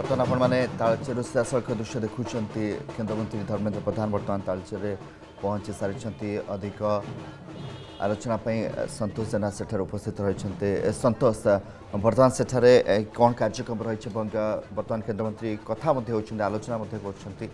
बर्तमान आपण मैंने तालचेर सिधासख दृश्य देखुं केन्द्रमंत्री धर्मेन्द्र प्रधान बर्तमान तालचेर पहुंची सारी अधिक आलोचना संतोष जेना सेठार उपस्थित रही। संतोष बर्तमान सेठारे कौन कार्यक्रम रही बर्तमान केन्द्रमंत्री कथा आलोचना कर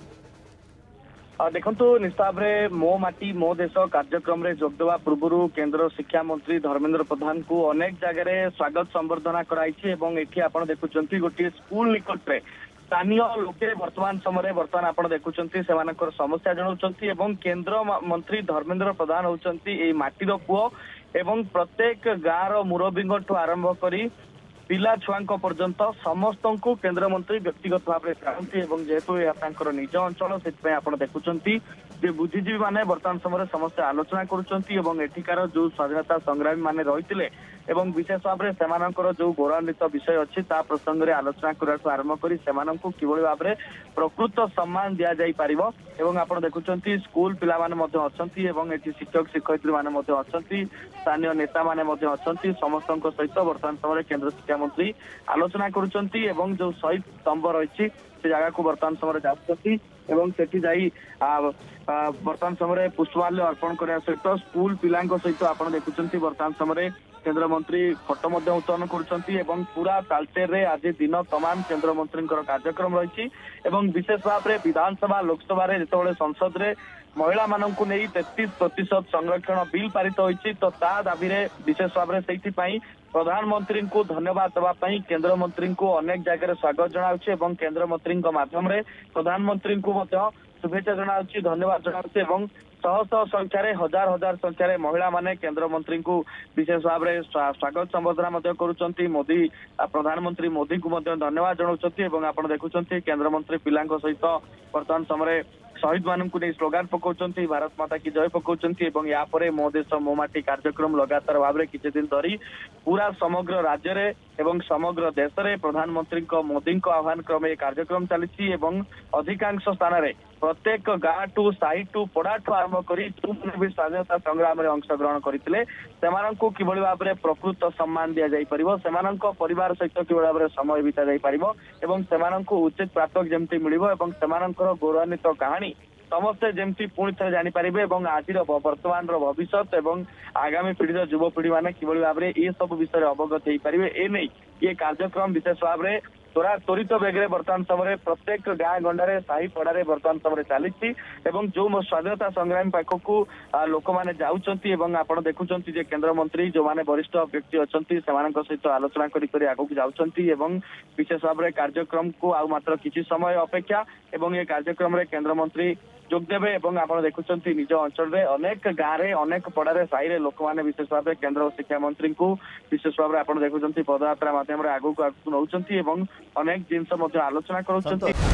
देखु निश्चित भाव में मो माटी मो देश कार्यक्रम में जोगदेवा पूर्व केन्द्र शिक्षा मंत्री धर्मेन्द्र प्रधान को अनेक जगह स्वागत संबर्धना कराई। आप देखुं गोटे स्कूल निकट में स्थानीय लोके वर्तमान समय बर्तमान आप देखुं से समस्या जनाऊँ केन्द्र मंत्री धर्मेन्द्र प्रधान होती माटीर पुओ एवं प्रत्येक गाँव मुरबी आरंभ करी पिला छुआ पर्यंत समस्त को केन्द्र मंत्री व्यक्तिगत भाव में चाहती जेहेतु यह निज अंचल से आप देखुं बुद्धिजीवी मैंने बर्तमान समय समस्या आलोचना करुँचार जो स्वाधीनता संग्रामी मैंने रही विशेष भाव में जो गौरवान्वित विषय अच्छी प्रसंग में आलोचना करने आरंभ कर कि भाव में प्रकृत सम्मान दि जापर आप देखुं स्कूल पिला अच्छा शिक्षक शिक्षयित्री मैंने अच्छा स्थानीय नेता मैंने अच्छा समस्त सहित बर्तमान समय केन्द्र शिक्षा मंत्री आलोचना करुँच जो शहीद स्तंभ रही से जगह को बर्तमान समय जाती बर्तमान समय पुष्पमाल्य अर्पण करने सहित स्कूल पिला सहित आप देखुं बर्तमान समय केन्द्र मंत्री फोटो उत्तोलन कर पूरा तालचेर रे आज दिन तमाम केन्द्र मंत्री कार्यक्रम रही विशेष भाव में विधानसभा लोकसभा जो संसद रे महिला मानक नहीं 33% संरक्षण बिल पारित होती तो ता दाबी विशेष भाव में प्रधानमंत्री को धन्यवाद देवाई केन्द्र मंत्री को अनेक जगह स्वागत जनाऊँ केन्द्र मंत्री माध्यम प्रधानमंत्री को शुभेच्छा जनाऊँ धन्यवाद जनाऊँ शह शह संख्यार हजार हजार संख्यार महिला माने केन्द्र मंत्री को विशेष भाव में स्वागत संबर्धना करुँच मोदी प्रधानमंत्री मोदी को धन्यवाद जनाऊँ आप देखुं केन्द्र मंत्री पिला सहित बर्तमान समय शहीद मान नहीं स्लोगान पकाउछन्ति भारत माता की जय पकाउछन्ति यापर मो देश मो माटी कार्यक्रम लगातार भाव में किछि दिन धरी पूरा समग्र राज्य रे एवं समग्र देश रे प्रधानमंत्री मोदी आह्वान क्रमे कार्यक्रम चली अधिकांश स्थान रे प्रत्येक गाँ टू साई टू पड़ा ठू आरंभ कर भी स्वाधीनता संग्राम में अंशग्रहण करते कि भाव में प्रकृत सम्मान दि जापर से परिवार सहित कि भाव में समय बिता जापर उचित प्राप्त जमी मिल गौरवान्वित कहानी समस्ते जमती पुणी थे जानीपारे आज वर्तमान भविष्य एवं आगामी पीढ़ी युवपीढ़ी मैंने कि भाव में ये सब विषय अवगत हो पारे एने ये कार्यक्रम विशेष भाव में त्वरित बेगे बर्तमान समय प्रत्येक गाँ गंडारे साही पड़ारे बर्तमान समय चली जो स्वाधीनता संग्रामी पाखक लोक मैंने जाऊँगी आप देखुं केन्द्र मंत्री जो मैंने वरिष्ठ व्यक्ति अच्छा सहित आलोचना आगे जाऊँगी विशेष भाव में कार्यक्रम को आ मात्र किसी समय अपेक्षा ये कार्यक्रम में केन्द्र मंत्री जोगदेवे आप देखुं निज अंचल में अनेक गाँव में अनेक पड़ारे साई लोक मैंने विशेष भाव में केन्द्र शिक्षा मंत्री को विशेष भाव में आप देखुं पदयात्रा मध्यम आगू नौ अनेक जिनस आलोचना कर